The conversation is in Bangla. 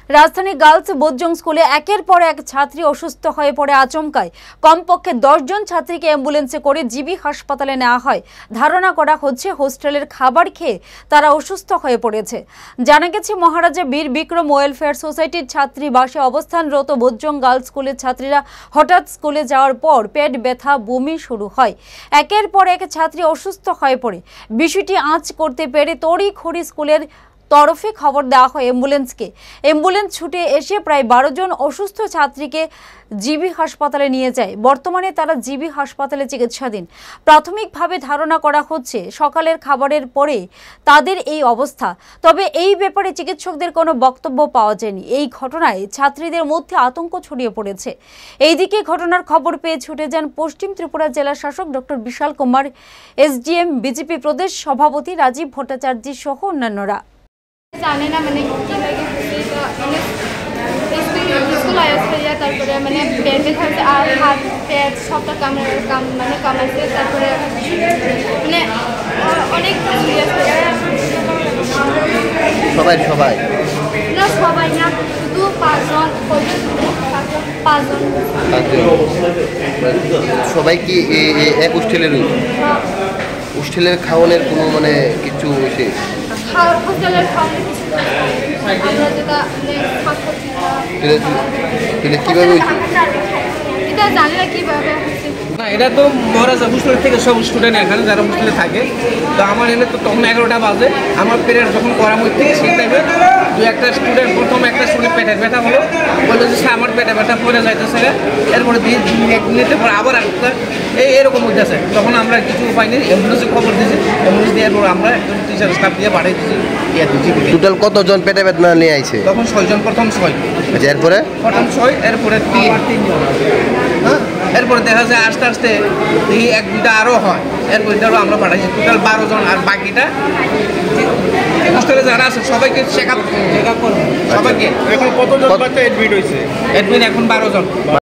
রাজধানী গার্লস বোজ্জং স্কুলে একের পর এক ছাত্রী অসুস্থ হয়ে পড়ে আচমকায়। কমপক্ষে 10 জন ছাত্রীকে অ্যাম্বুলেন্সে করে জিবি হাসপাতালে নেওয়া হয়। ধারণা করা হচ্ছে হোস্টেলের খাবার খেয়ে তারা অসুস্থ হয়ে পড়েছে। জানা গেছে মহারাজা বীর বিক্রম ওয়েলফেয়ার সোসাইটির ছাত্রী বাসে অবস্থানরত বোজ্জং গার্লস স্কুলের ছাত্রীরা হঠাৎ স্কুলে যাওয়ার পর পেট ব্যথা, বমি শুরু হয়। একের পর এক ছাত্রী অসুস্থ হয়ে পড়ে। বিষয়টি আঁচ করতে পেরে তড়িঘড়ি স্কুলের তরফে খবর দেওয়া হয় অ্যাম্বুলেন্সকে। অ্যাম্বুলেন্স ছুটে এসে প্রায় 12 জন অসুস্থ ছাত্রীকে জিবি হাসপাতালে নিয়ে যায়। বর্তমানে তারা জিবি হাসপাতালে চিকিৎসাধীন। প্রাথমিকভাবে ধারণা করা হচ্ছে সকালের খাবারের পরে তাদের এই অবস্থা। তবে এই ব্যাপারে চিকিৎসকদের কোনো বক্তব্য পাওয়া যায়নি। এই ঘটনায় ছাত্রীদের মধ্যে আতঙ্ক ছড়িয়ে পড়েছে। এইদিকে ঘটনার খবর পেয়ে ছুটে যান পশ্চিম ত্রিপুরা জেলা শাসক doctor Bishal Kumar, SDM, BJP প্রদেশ সভাপতি রাজীব ভট্টাচার্য সহ অন্যান্যরা। জানে না মানে কি লাগে মানে স্কুল আসছে তারপরে মানে পেট ব্যথা আর হাত পেট সবটা কামাইছে তারপরে মানে অনেক সবাই না সবাই না শুধু 5 জন সবাই কি এক হোস্টেলের হোস্টেলের খাওয়ানোর কোনো মানে কিছু হোস্টেলের খাওয়ানো কিছু আমরা যেটা মানে কিভাবে হয়েছে এটা জানি না কিভাবে হচ্ছে না। এটা তো মহারাজা হোস্টেল থেকে সব স্টুডেন্ট এখানে যারা হোস্টেলে থাকে। তো আমার এনে তো তখন 11টা বাজে। আমার পেটের যখন করা হচ্ছে সেই টাইমে একটা স্টুডেন্ট পেটের ব্যথা হলো, বললো যে আমার পেটে ব্যথা পড়ে যাইতেছে। এরপরে 1 মিনিটের পর আবার একটা এরকম হইতেছে। তখন আমরা কিছু উপায় নেই, অ্যাম্বুলেন্সে খবর দিয়েছি। অ্যাম্বুলেন্স দেওয়ার পর আমরা একজন টিচার স্টাফ দিয়ে পাঠিয়ে দিয়েছি। টোটাল কতজন পেটে ব্যথা নিয়ে আইছে? তখন 6 জন, প্রথম 6। আচ্ছা, এরপরে প্রথম 6, এরপরে 3 জন। হ্যাঁ, এরপরে দেখা যায় আস্তে আস্তে এই 1-2টা আরও হয়। এরপরে আমরা পাঠাইছি টোটাল 12 জন। আর বাকিটা হোস্টেলে যারা আছে সবাইকে চেক আপ করবো সবাইকে। এখন কতজন বাচ্চা এডমিট হয়েছে? এডমিট এখন 12 জন।